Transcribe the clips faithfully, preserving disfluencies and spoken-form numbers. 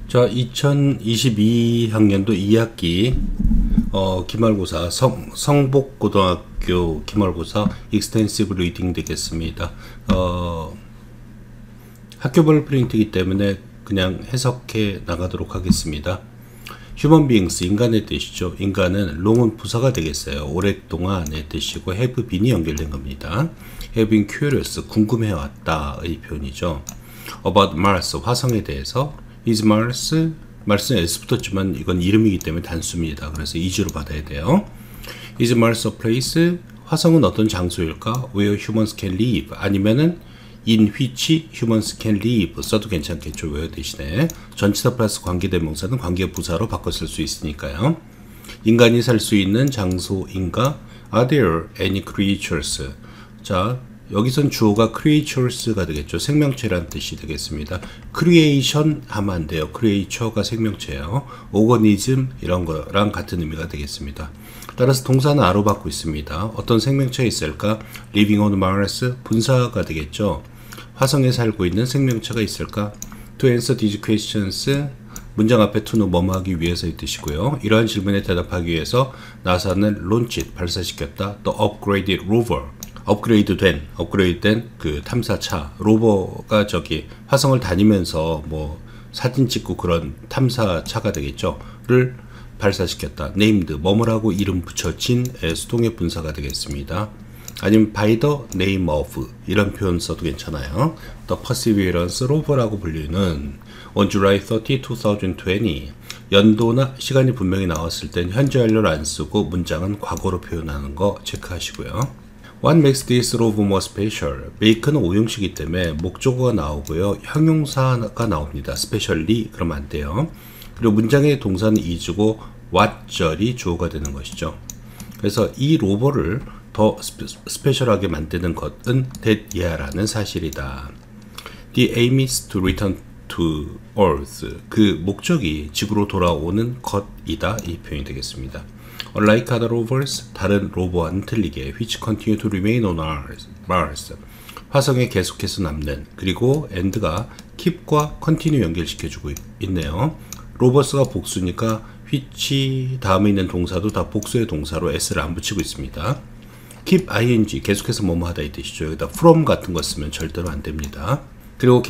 자, 이천이십이 학년도 이 학기 어, 기말고사 성, 성복고등학교 기말고사 익스텐시브 리딩 되겠습니다. 어, 학교별 프린트이기 때문에 그냥 해석해 나가도록 하겠습니다. Human beings, 인간의 뜻이죠. 인간은 long은 부사가 되겠어요. 오랫동안의 뜻이고 have been이 연결된 겁니다. have been curious, 궁금해왔다의 표현이죠. About Mars, 화성에 대해서. Is Mars, Mars는 S 붙었지만 이건 이름이기 때문에 단수입니다. 그래서 is로 받아야 돼요. Is Mars a place? 화성은 어떤 장소일까? Where humans can live. 아니면은 in which humans can live 써도 괜찮겠죠. where 대신에 전치사 플러스 관계대명사는 관계부사로 바꿔 쓸 수 있으니까요. 인간이 살 수 있는 장소인가? Are there any creatures? 자, 여기선 주어가 creatures가 되겠죠. 생명체란 뜻이 되겠습니다. creation 하면 안 돼요. creature가 생명체예요. organism 이런 거랑 같은 의미가 되겠습니다. 따라서 동사는 아로 받고 있습니다. 어떤 생명체가 있을까? living on Mars 분사가 되겠죠. 화성에 살고 있는 생명체가 있을까? To answer these questions 문장 앞에 to는 뭐뭐 하기 위해서의 뜻이고요. 이러한 질문에 대답하기 위해서 나사는 launch 발사시켰다. The upgraded rover 업그레이드 된, 업그레이드 된 그 탐사차, 로버가 저기 화성을 다니면서 뭐 사진 찍고 그런 탐사차가 되겠죠. 를 발사시켰다. named, 뭐뭐라고 이름 붙여진 수동의 분사가 되겠습니다. 아니면 by the name of, 이런 표현 써도 괜찮아요. The Perseverance rover라고 불리는 on July thirtieth, twenty twenty 연도나 시간이 분명히 나왔을 땐 현재 완료를 안 쓰고 문장은 과거로 표현하는 거 체크하시고요. What makes this rover more special? make는 오형식이기 때문에 목적어가 나오고요. 형용사가 나옵니다. specially 그러면 안 돼요. 그리고 문장의 동사는 is고 what절이 주어가 되는 것이죠. 그래서 이 로버를 더 스페셜하게 만드는 것은 that year라는 사실이다. The aim is to return to earth. 그 목적이 지구로 돌아오는 것이다. 이 표현이 되겠습니다. Unlike other rovers, 다른 로버와는 틀리게 which continue to remain on Mars, 화성에 계속해서 남는, 그리고 and가 keep과 continue 연결시켜주고 있네요. 로버스가 복수니까 which 다음에 있는 동사도 다 복수의 동사로 s를 안 붙이고 있습니다. keep ing, 계속해서 뭐뭐 하다 이 뜻이죠. 여기다 from 같은 거 쓰면 절대로 안 됩니다. 그리고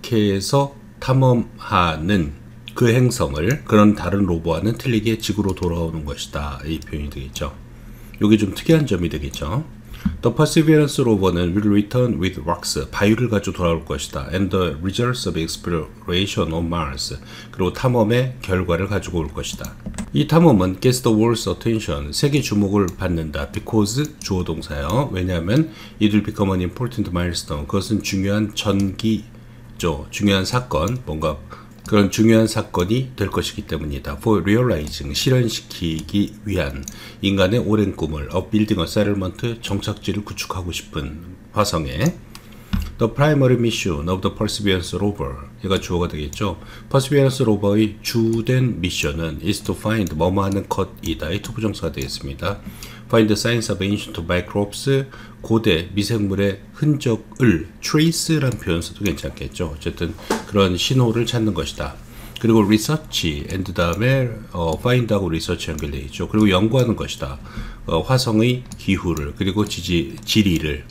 계속해서 탐험하는 그 행성을 그런 다른 로버와는 틀리게 지구로 돌아오는 것이다. 이 표현이 되겠죠. 이게 좀 특이한 점이 되겠죠. The Perseverance rover는 will return with rocks, 바위를 가지고 돌아올 것이다. And the results of exploration on Mars, 그리고 탐험의 결과를 가지고 올 것이다. 이 탐험은 gets the world's attention, 세계 주목을 받는다. Because 주어 동사요. 왜냐하면 it will become an important milestone, 그것은 중요한 전기죠. 중요한 사건, 뭔가 그런 중요한 사건이 될 것이기 때문이다. For realizing, 실현시키기 위한 인간의 오랜 꿈을 of building a settlement, 정착지를 구축하고 싶은 화성에 The primary mission of the Perseverance rover, 얘가 주어가 되겠죠. Perseverance rover의 주된 미션은 is to find, 뭐뭐 하는 것이다. 이 투부정사가 되겠습니다. Find the signs of ancient microbes, 고대 미생물의 흔적을 trace란 표현 써도 괜찮겠죠. 어쨌든 그런 신호를 찾는 것이다. 그리고 research and 다음에 어, find하고 research 연결되어 있죠. 그리고 연구하는 것이다. 어, 화성의 기후를 그리고 지지, 지리를.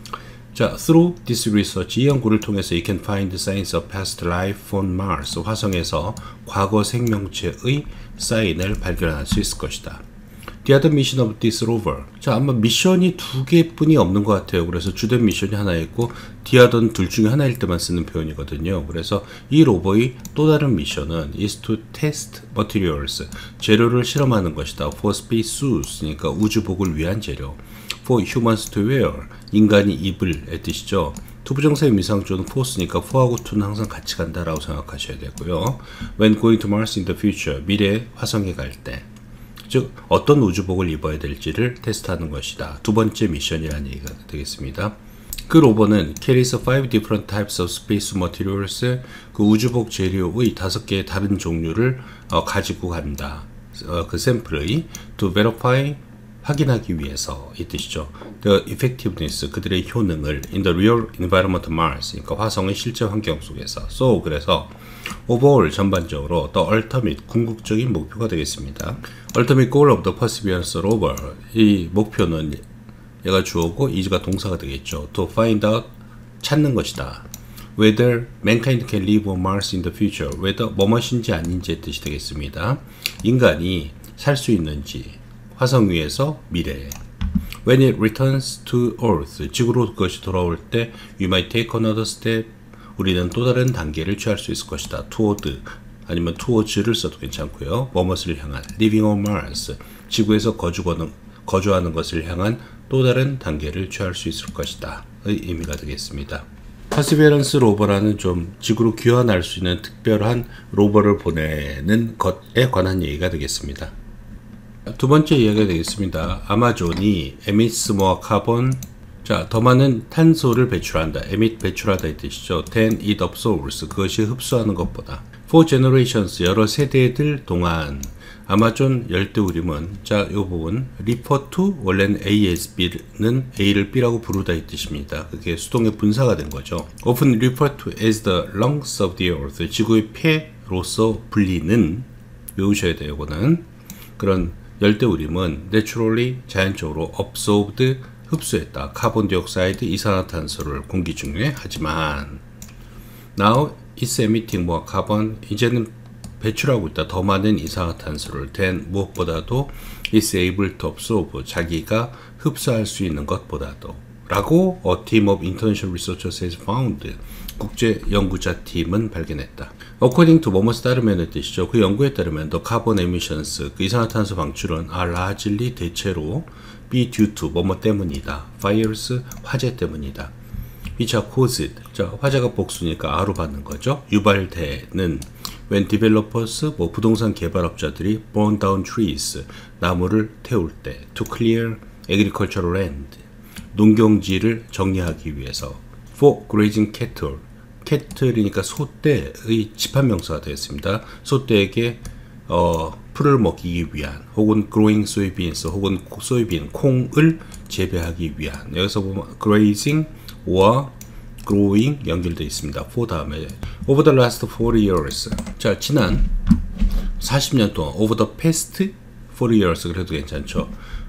자, through this research, 이 연구를 통해서 you can find signs of past life on Mars, 화성에서 과거 생명체의 사인을 발견할 수 있을 것이다. The other mission of this rover. 자, 아마 미션이 두 개뿐이 없는 것 같아요. 그래서 주된 미션이 하나 있고 the other는 둘 중에 하나일 때만 쓰는 표현이거든요. 그래서 이 로버의 또 다른 미션은 is to test materials, 재료를 실험하는 것이다. For space suits, 그러니까 우주복을 위한 재료. For humans to wear, 인간이 입을의 뜻이죠. 투부정사의 미상조는 for쓰니까 for하고 to는 항상 같이 간다라고 생각하셔야 되고요. When going to Mars in the future, 미래 화성에 갈 때, 즉 어떤 우주복을 입어야 될지를 테스트하는 것이다. 두 번째 미션이라는 얘기가 되겠습니다. 그 로버는 carries five different types of space materials, 그 우주복 재료의 다섯 개의 다른 종류를 어, 가지고 간다. 어, 그 샘플의 to verify 확인하기 위해서 이 뜻이죠. The effectiveness, 그들의 효능을 in the real environment Mars, 그러니까 화성의 실제 환경 속에서. So, 그래서 overall, 전반적으로 the ultimate, 궁극적인 목표가 되겠습니다. Ultimate goal of the Perseverance rover, 이 목표는 얘가 주어고 is가 동사가 되겠죠. To find out, 찾는 것이다. Whether mankind can live on Mars in the future, whether 뭐뭇인지 아닌지의 뜻이 되겠습니다. 인간이 살 수 있는지, 화성 위에서 미래에. When it returns to Earth, 지구로 그것이 돌아올 때 you might take another step, 우리는 또 다른 단계를 취할 수 있을 것이다. toward, 아니면 towards를 써도 괜찮고요. 뭐뭇을 향한, living on Mars, 지구에서 거주하는, 거주하는 것을 향한 또 다른 단계를 취할 수 있을 것이다 의 의미가 되겠습니다. 퍼시베런스 로버라는 좀 지구로 귀환할 수 있는 특별한 로버를 보내는 것에 관한 얘기가 되겠습니다. 두 번째 이야기가 되겠습니다. 아마존이 emits more carbon, 자, 더 많은 탄소를 배출한다. emit, 배출하다 이 뜻이죠. than it absorbs, 그것이 흡수하는 것보다. for generations, 여러 세대들 동안 아마존 열대우림은, 자, 이 부분 refer to, 원래는 A as B는 A를 B라고 부르다 이 뜻입니다. 그게 수동의 분사가 된 거죠. often refer to as the lungs of the earth, 지구의 폐로서 불리는, 외우셔야 돼요. 이거는 그런 열대우림은 naturally, 자연적으로 absorbed, 흡수했다. 카본 디옥사이드, 이산화탄소를 공기 중에. 하지만 now it's emitting more carbon, 이제는 배출하고 있다. 더 많은 이산화탄소를 than, 무엇보다도 is able to absorb, 자기가 흡수할 수 있는 것보다도 라고 a team of international researchers has found, 국제 연구자 팀은 발견했다. according to 뭐뭐에 따르면 뜻이죠. 그 연구에 따르면 the carbon emissions, 그 이산화탄소 방출은 are largely, 대체로 be due to 뭐뭐 때문이다. fires, 화재 때문이다. which are caused, 자, 화재가 복수니까 아로 받는 거죠. 유발되는 when developers, 뭐 부동산 개발업자들이 burn down trees, 나무를 태울 때 to clear agricultural land, 농경지를 정리하기 위해서 for grazing cattle, cattle이니까 소떼의 집합명사가 되었습니다. 소떼에게 어, 풀을 먹이기 위한, 혹은 growing soybeans, 혹은 소이빈, 콩을 재배하기 위한. 여기서 보면 grazing or growing 연결되어 있습니다. for 다음에 over the last forty years, 자, 지난 사십 년 동안, over the past forty years, 그래도 괜찮죠.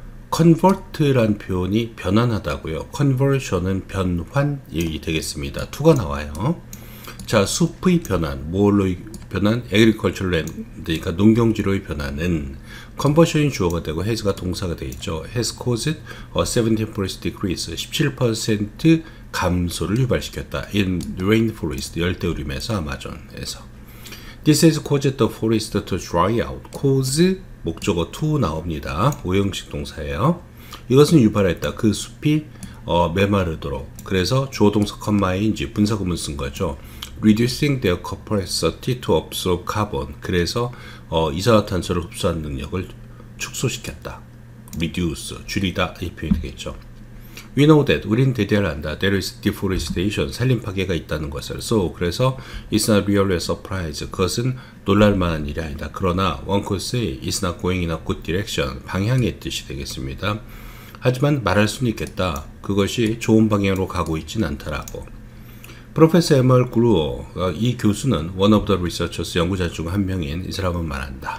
convert란 표현이 변환하다고요. conversion은 변환이 되겠습니다. to가 나와요. 자, 숲의 변환, 뭘로 변환? agricultural land, 그러니까 농경지로의 변화는 conversion이 주어가 되고 has가 동사가 되겠죠. has caused a seventeen percent decrease, 십칠 퍼센트 감소를 유발시켰다. in rainforest, 열대우림에서, 아마존에서. This has caused the forest to dry out. cause, 목적어 to 나옵니다. 오형식 동사예요. 이것은 유발했다. 그 숲이 어, 메마르도록. 그래서 주어 동사 컴마인지 분사구문 쓴 거죠. reducing their capacity to absorb carbon. 그래서 어, 이산화탄소를 흡수하는 능력을 축소시켰다. reduce, 줄이다 이 표현이 되겠죠. We know that, 우린 대대를 안다. There is deforestation, 산림 파괴가 있다는 것을. So, 그래서 it's not really a surprise, 그것은 놀랄만한 일이 아니다. 그러나 one could say it's not going in a good direction, 방향의 뜻이 되겠습니다. 하지만 말할 수는 있겠다. 그것이 좋은 방향으로 가고 있진 않다라고. 프로페서 에멀 그루어, 이 교수는 one of the researchers, 연구자 중 한 명인 이 사람은 말한다.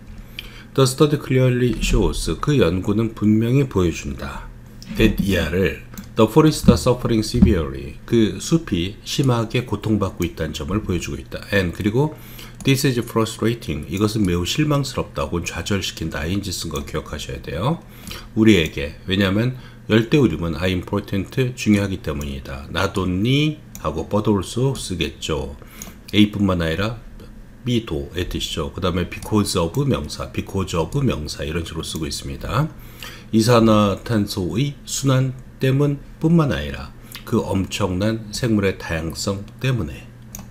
The study clearly shows, 그 연구는 분명히 보여준다. that 이하를 the forests are suffering severely, 그 숲이 심하게 고통받고 있다는 점을 보여주고 있다. and 그리고 this is frustrating, 이것은 매우 실망스럽다 혹은 좌절시킨다. 아이엔지 쓴 거 기억하셔야 돼요. 우리에게, 왜냐하면 열대우림은 are important, 중요하기 때문이다. not only 하고 but also 쓰겠죠. A뿐만 아니라 B도의 뜻이죠. 그 다음에 because of 명사, because of 명사 이런 식으로 쓰고 있습니다. 이산화탄소의 순환 때문 뿐만 아니라 그 엄청난 생물의 다양성 때문에,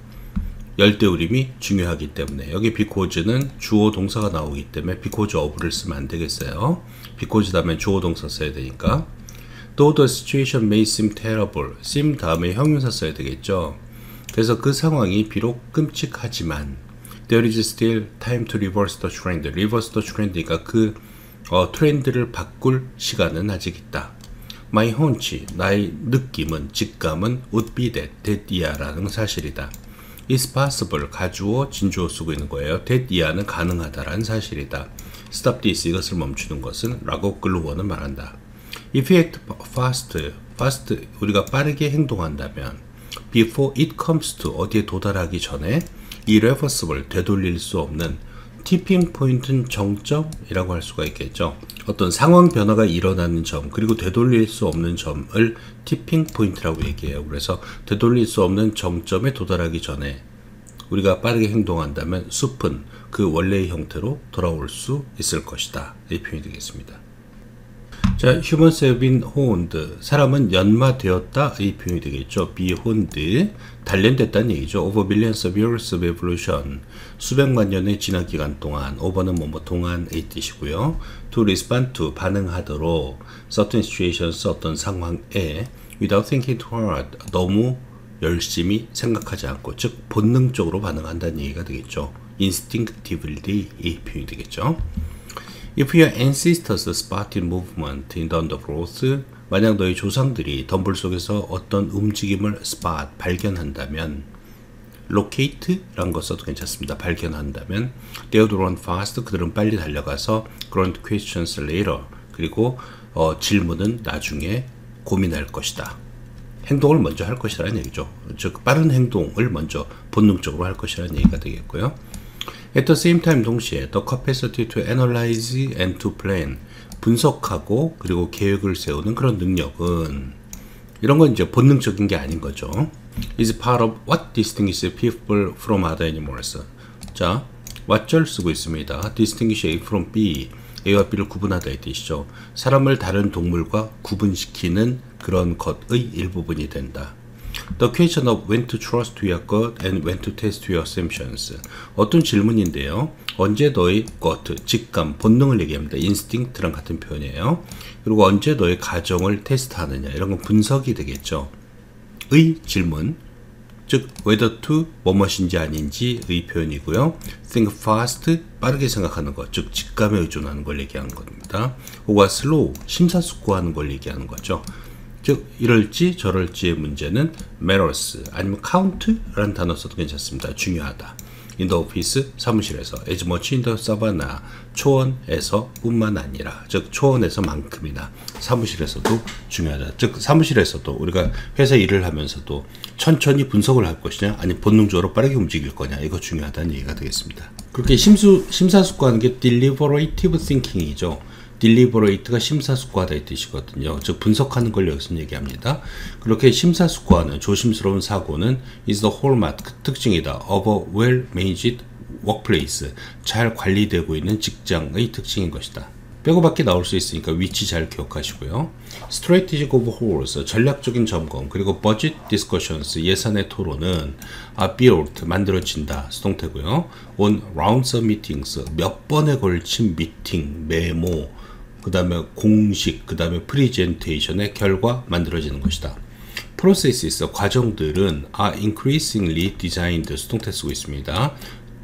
열대우림이 중요하기 때문에. 여기 because는 주어 동사가 나오기 때문에 because of를 쓰면 안 되겠어요. because 다음에 주어 동사 써야 되니까. Though the situation may seem terrible, seem 다음에 형용사 써야 되겠죠. 그래서 그 상황이 비록 끔찍하지만 there is still time to reverse the trend. reverse the trend니까 그 어, 트렌드를 바꿀 시간은 아직 있다. My hunch, 나의 느낌은, 직감은 would be that, that year라는 사실이다. It's possible, 가주어, 진주어 쓰고 있는 거예요. That year는 가능하다라는 사실이다. Stop this, 이것을 멈추는 것은 라고 글로버는 말한다. If you act fast, fast, 우리가 빠르게 행동한다면 before it comes to, 어디에 도달하기 전에 irreversible, 되돌릴 수 없는 티핑 포인트는 정점이라고 할 수가 있겠죠. 어떤 상황 변화가 일어나는 점, 그리고 되돌릴 수 없는 점을 티핑 포인트라고 얘기해요. 그래서 되돌릴 수 없는 정점에 도달하기 전에 우리가 빠르게 행동한다면 숲은 그 원래의 형태로 돌아올 수 있을 것이다. 이 표현이 되겠습니다. 자, humans have been honed. 사람은 연마되었다. 이 표현이 되겠죠. be honed. 단련됐다는 얘기죠. over millions of years of evolution. 수백만 년의 진화 기간 동안, over는 뭐뭐 동안의 뜻이고요. to respond to, 반응하도록, certain situations, 어떤 상황에, without thinking too hard, 너무 열심히 생각하지 않고, 즉 본능적으로 반응한다는 얘기가 되겠죠. instinctively, 이 표현이 되겠죠. If your ancestors spotted movement in the undergrowth, 만약 너희 조상들이 덤불 속에서 어떤 움직임을 spot, 발견한다면, locate 라는 거 써도 괜찮습니다. 발견한다면, they would run fast, 그들은 빨리 달려가서 grand questions later, 그리고 어, 질문은 나중에 고민할 것이다. 행동을 먼저 할 것이라는 얘기죠. 즉 빠른 행동을 먼저 본능적으로 할 것이라는 얘기가 되겠고요. At the same time, 동시에 the capacity to analyze and to plan, 분석하고 그리고 계획을 세우는 그런 능력은, 이런 건 이제 본능적인 게 아닌 거죠. is part of what distinguishes people from other animals. 자, what절 쓰고 있습니다. distinguish A from B, A와 B를 구분하다 이 뜻이죠. 사람을 다른 동물과 구분시키는 그런 것의 일부분이 된다. The question of when to trust to your gut and when to test your assumptions. 어떤 질문인데요. 언제 너의 gut, 직감, 본능을 얘기합니다. instinct랑 같은 표현이에요. 그리고 언제 너의 가정을 테스트하느냐. 이런 건 분석이 되겠죠. 의 질문, 즉 whether to, 뭐뭇인지 아닌지의 표현이고요. think fast, 빠르게 생각하는 것, 즉 직감에 의존하는 걸 얘기하는 겁니다. 혹은 slow, 심사숙고하는 걸 얘기하는 거죠. 즉 이럴지 저럴지의 문제는 matters, 아니면 count라는 단어 써도 괜찮습니다. 중요하다. in the office, 사무실에서, as much in the savannah, 초원에서 뿐만 아니라, 즉 초원에서만큼이나 사무실에서도 중요하다. 즉 사무실에서도 우리가 회사 일을 하면서도 천천히 분석을 할 것이냐, 아니 본능적으로 빠르게 움직일 거냐, 이거 중요하다는 얘기가 되겠습니다. 그렇게 심수, 심사숙고하는 게 deliberative thinking이죠. deliberate가 심사숙고하다 이 뜻이거든요. 즉 분석하는 걸 여기서 얘기합니다. 그렇게 심사숙고하는 조심스러운 사고는 is the hallmark, 그 특징이다. of a well-managed workplace, 잘 관리되고 있는 직장의 특징인 것이다. 빼고 밖에 나올 수 있으니까 위치 잘 기억하시고요. strategic overhauls, 전략적인 점검, 그리고 budget discussions, 예산의 토론은 are built, 만들어진다, 수동태고요. on rounds of meetings, 몇 번에 걸친 미팅, 메모, 그 다음에 공식, 그 다음에 프리젠테이션의 결과 만들어지는 것이다. processes, 과정들은 are increasingly designed, 수동태 쓰고 있습니다.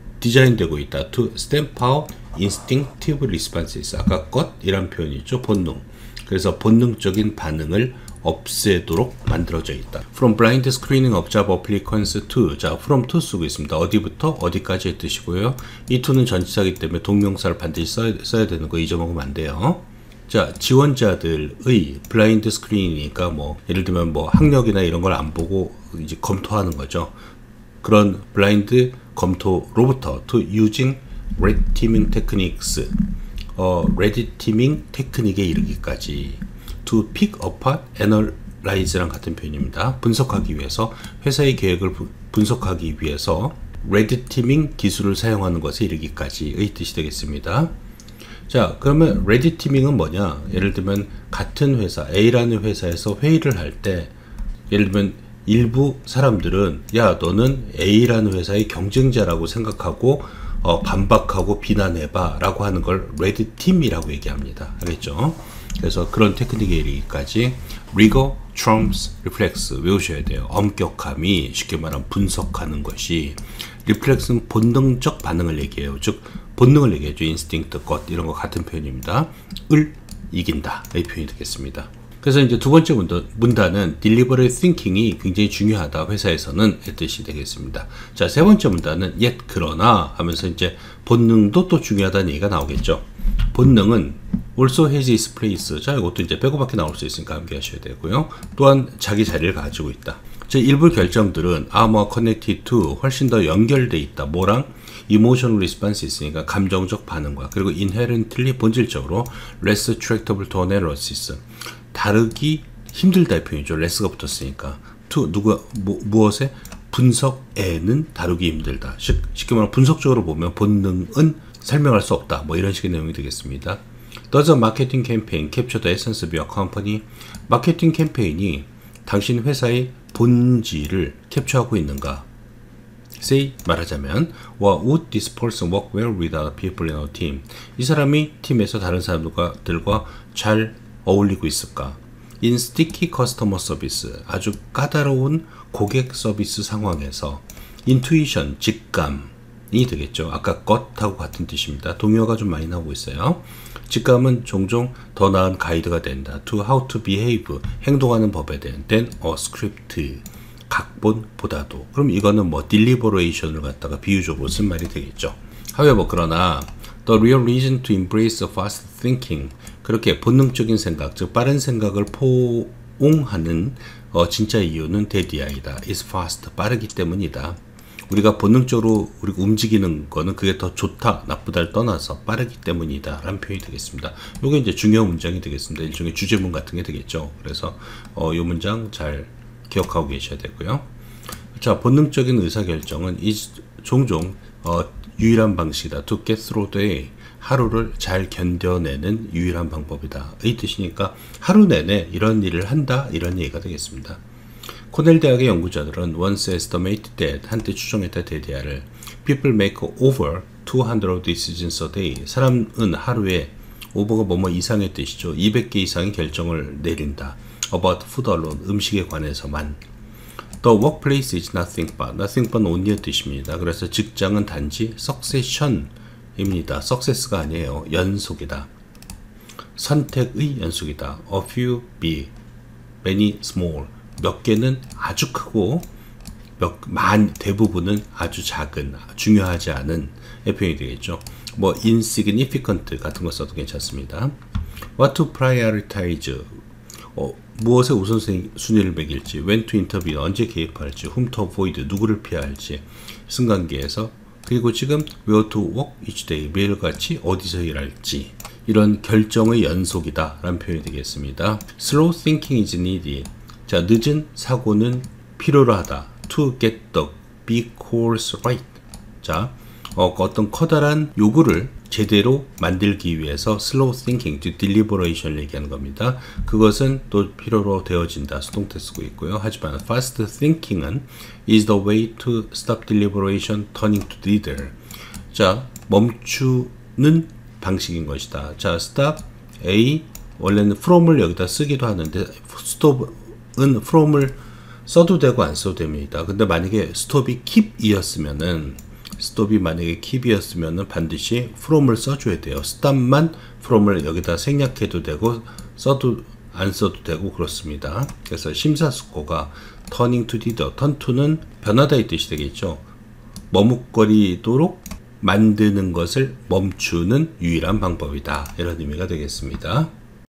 디자인되고 있다. to stamp out instinctive responses, 아까 것이란 표현이죠. 본능. 그래서 본능적인 반응을 없애도록 만들어져 있다. From blind screening of job applicants to, 자, from to 쓰고 있습니다. 어디부터 어디까지의 뜻이고요. 이 to는 전치사이기 때문에 동명사를 반드시 써야, 써야 되는 거 잊어먹으면 안 돼요. 자, 지원자들의 블라인드 스크린이니까 뭐 예를 들면 뭐 학력이나 이런 걸 안 보고 이제 검토하는 거죠. 그런 블라인드 검토로부터 to using red teaming techniques, 어, red teaming 테크닉에 이르기까지, to pick apart, analyze랑 같은 표현입니다. 분석하기 위해서, 회사의 계획을 부, 분석하기 위해서 red teaming 기술을 사용하는 것에 이르기까지의 뜻이 되겠습니다. 자, 그러면 red teaming은 뭐냐? 예를 들면 같은 회사, A라는 회사에서 회의를 할 때, 예를 들면 일부 사람들은 야, 너는 A라는 회사의 경쟁자라고 생각하고 어, 반박하고 비난해봐 라고 하는 걸 레드 팀이라고 얘기합니다. 알겠죠? 그래서 그런 테크닉에 이르기까지 rigor, trumps reflex 외우셔야 돼요. 엄격함이 쉽게 말하면 분석하는 것이, reflex는 본능적 반응을 얘기해요. 즉 본능을 얘기해죠. instinct, gut 이런 거 같은 표현입니다. 을 이긴다 이 표현이 되겠습니다. 그래서 이제 두 번째 문단, 문단은 deliberate thinking이 굉장히 중요하다 회사에서는 이 뜻이 되겠습니다. 자, 세 번째 문단은 yet 그러나 하면서 이제 본능도 또 중요하다는 얘기가 나오겠죠. 본능은 also has its place. 자, 이것도 이제 빼고밖에 나올 수 있으니까 함께 하셔야 되고요. 또한 자기 자리를 가지고 있다. 자, 일부 결정들은 are more connected to 훨씬 더 연결돼 있다. 뭐랑? emotional response 있으니까 감정적 반응과, 그리고 inherently 본질적으로 less tractable to analysis. 다르기 힘들다 이 표현이죠. less가 붙었으니까. to 누가 뭐, 무엇에? 분석에는 다루기 힘들다. 쉽, 쉽게 말하면 분석적으로 보면 본능은 설명할 수 없다. 뭐 이런 식의 내용이 되겠습니다. Does a marketing campaign capture the essence of your company? 마케팅 캠페인이 당신 회사의 본질을 캡처하고 있는가? Say 말하자면 well, would this person work well with other people in our team? 이 사람이 팀에서 다른 사람들과 잘 어울리고 있을까? In sticky customer service, 아주 까다로운 고객 서비스 상황에서 intuition, 직감이 되겠죠. 아까 gut하고 같은 뜻입니다. 동요가 좀 많이 나오고 있어요. 직감은 종종 더 나은 가이드가 된다. To how to behave, 행동하는 법에 대한 than a script, 각본보다도. 그럼 이거는 뭐 deliberation을 갖다가 비유적으로 쓴 말이 되겠죠. however, 그러나 the real reason to embrace fast thinking, 그렇게 본능적인 생각, 즉 빠른 생각을 포옹하는 어, 진짜 이유는 대디아이다. is fast, 빠르기 때문이다. 우리가 본능적으로 우리가 움직이는 거는 그게 더 좋다, 나쁘다를 떠나서 빠르기 때문이다 라는 표현이 되겠습니다. 이게 이제 중요 문장이 되겠습니다. 일종의 주제문 같은 게 되겠죠. 그래서 어, 이 문장 잘 기억하고 계셔야 되고요. 자, 본능적인 의사결정은 이 종종 어, 유일한 방식이다. To get through the day, 하루를 잘 견뎌내는 유일한 방법이다 이 뜻이니까 하루 내내 이런 일을 한다 이런 얘기가 되겠습니다. 코넬 대학의 연구자들은 once estimated that, 한때 추정했다 대디아를 people make over two hundred decisions a day, 사람은 하루에 over가 뭐뭐 이상의 뜻이죠. 이백 개 이상의 결정을 내린다. about food alone, 음식에 관해서만. The workplace is nothing but, nothing but only의 뜻입니다. 그래서 직장은 단지 succession입니다. success가 아니에요. 연속이다. 선택의 연속이다. A few big, many small. 몇 개는 아주 크고 몇, 만, 대부분은 아주 작은, 중요하지 않은 표현이 되겠죠. 뭐 insignificant 같은 거 써도 괜찮습니다. What to prioritize, 어, 무엇에 우선순위를 매길지, when to intervene, 언제 개입할지, whom to avoid, 누구를 피해야 할지, 승관계에서, 그리고 지금 where to work each day, 매일같이 어디서 일할지, 이런 결정의 연속이다 라는 표현이 되겠습니다. Slow thinking is needed. 자, 늦은 사고는 필요로 하다. To get the big course right. 자, 어, 어떤 커다란 요구를 제대로 만들기 위해서 slow thinking, to deliberation을 얘기하는 겁니다. 그것은 또 필요로 되어진다. 수동태 쓰고 있고요. 하지만 fast thinking은 is the way to stop deliberation turning to leader. 자, 멈추는 방식인 것이다. 자, stop, A, 원래는 from을 여기다 쓰기도 하는데 stop은 from을 써도 되고 안 써도 됩니다. 근데 만약에 stop이 keep이었으면은 스톱이 만약에 keep이었으면 반드시 from을 써줘야 돼요. stop만 from을 여기다 생략해도 되고 써도 안 써도 되고 그렇습니다. 그래서 심사숙고가 turning to leader, turn to는 변하다 이 뜻이 되겠죠. 머뭇거리도록 만드는 것을 멈추는 유일한 방법이다 이런 의미가 되겠습니다.